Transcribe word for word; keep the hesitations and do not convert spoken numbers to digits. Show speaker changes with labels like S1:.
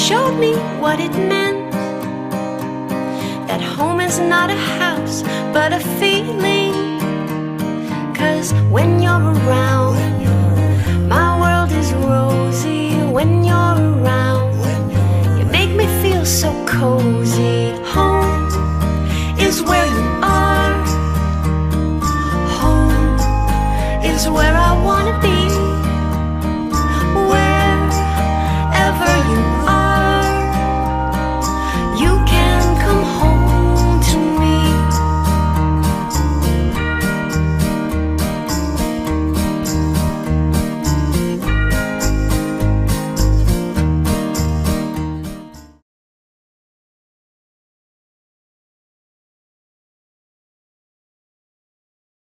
S1: showed me what it meant, that home is not a house but a feeling. 'Cause when you're around, my world is rosy. When you're